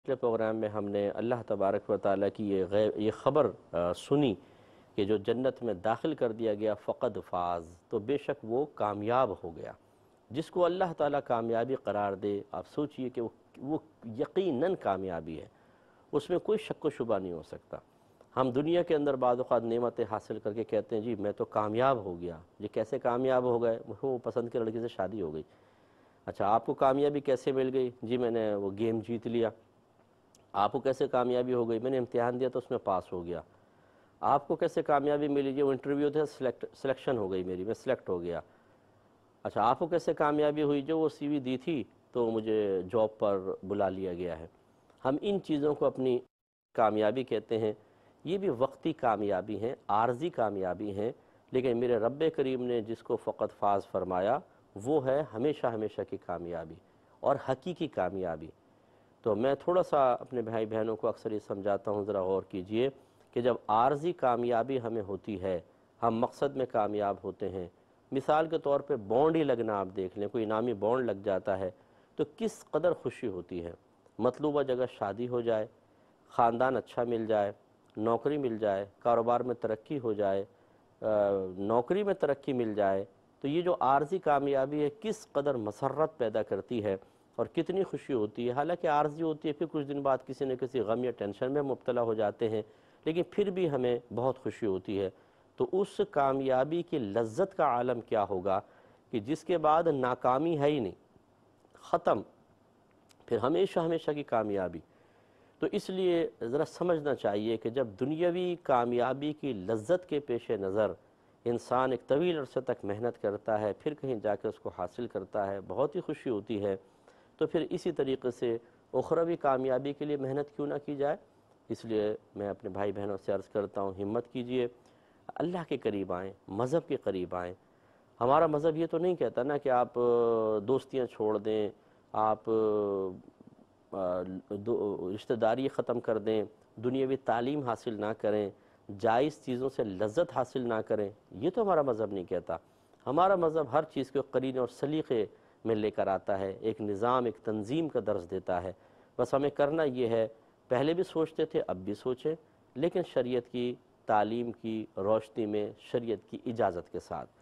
پچھلے پروگرام میں ہم نے اللہ تبارک و تعالیٰ کی یہ خبر سنی کہ جو جنت میں داخل کر دیا گیا فقد فاز، تو بے شک وہ کامیاب ہو گیا۔ جس کو اللہ تعالیٰ کامیابی قرار دے، آپ سوچئے کہ وہ یقیناً کامیابی ہے، اس میں کوئی شک و شبہ نہیں ہو سکتا۔ ہم دنیا کے اندر بعض اوقات نعمتیں حاصل کر کے کہتے ہیں جی میں تو کامیاب ہو گیا، یہ کیسے کامیاب ہو گئے؟ وہ پسند کے لڑکی سے شادی ہو گئی۔ اچھا آپ کو کامیابی کیسے مل گئی؟ جی میں نے وہ گیم جیت لیا۔ آپ کو کیسے کامیابی ہو گئی؟ میں نے امتحان دیا تو اس میں پاس ہو گیا۔ آپ کو کیسے کامیابی ملی؟ جو انٹرویو تھا سلیکشن ہو گئی میری، میں سلیکٹ ہو گیا۔ اچھا آپ کو کیسے کامیابی ہوئی؟ جو وہ سی وی دی تھی تو مجھے جاب پر بلا لیا گیا ہے۔ ہم ان چیزوں کو اپنی کامیابی کہتے ہیں، یہ بھی وقتی کامیابی ہیں، عارضی کامیابی ہیں، لیکن میرے رب کریم نے جس کو فقط فاز فرمایا وہ ہے ہمیشہ ہمیشہ کی کامیابی اور حقیقی کامیابی۔ تو میں تھوڑا سا اپنے بھائی بہنوں کو اکثر یہ سمجھاتا ہوں، ذرا غور کیجئے کہ جب عارضی کامیابی ہمیں ہوتی ہے، ہم مقصد میں کامیاب ہوتے ہیں، مثال کے طور پہ بانڈ ہی لگنا آپ دیکھ لیں، کوئی انعامی بانڈ لگ جاتا ہے تو کس قدر خوشی ہوتی ہے۔ مطلوبہ جگہ شادی ہو جائے، خاندان اچھا مل جائے، نوکری مل جائے، کاروبار میں ترقی ہو جائے، نوکری میں ترقی مل جائے، تو یہ جو عارضی کامیابی ہے کس قدر مسرت پیدا کرتی ہے اور کتنی خوشی ہوتی ہے۔ حالانکہ عارضی ہوتی ہے، پھر کچھ دن بعد کسی نہ کسی غم یا ٹینشن میں مبتلا ہو جاتے ہیں، لیکن پھر بھی ہمیں بہت خوشی ہوتی ہے۔ تو اس کامیابی کی لذت کا عالم کیا ہوگا کہ جس کے بعد ناکامی ہے ہی نہیں، ختم، پھر ہمیشہ ہمیشہ کی کامیابی۔ تو اس لیے ذرا سمجھنا چاہیے کہ جب دنیاوی کامیابی کی لذت کے پیش نظر انسان ایک طویل عرصے تک محنت کرتا ہے، پھر کہیں جا کے اس کو حاصل کرتا ہے، بہت ہی خوشی ہوتی ہے، تو پھر اسی طریقے سے اخروی کامیابی کے لیے محنت کیوں نہ کی جائے۔ اس لیے میں اپنے بھائی بہنوں سے عرض کرتا ہوں ہمت کیجئے، اللہ کے قریب آئیں، مذہب کے قریب آئیں۔ ہمارا مذہب یہ تو نہیں کہتا نا کہ آپ دوستیاں چھوڑ دیں، آپ رشتہ داری ختم کر دیں، دنیاوی تعلیم حاصل نہ کریں، جائز چیزوں سے لذت حاصل نہ کریں، یہ تو ہمارا مذہب نہیں کہتا۔ ہمارا مذہب ہر چیز کو قرینے اور سلیقے میں لے کر آتا ہے، ایک نظام، ایک تنظیم کا درس دیتا ہے۔ بس ہمیں کرنا یہ ہے، پہلے بھی سوچتے تھے اب بھی سوچیں، لیکن شریعت کی تعلیم کی روشنی میں، شریعت کی اجازت کے ساتھ۔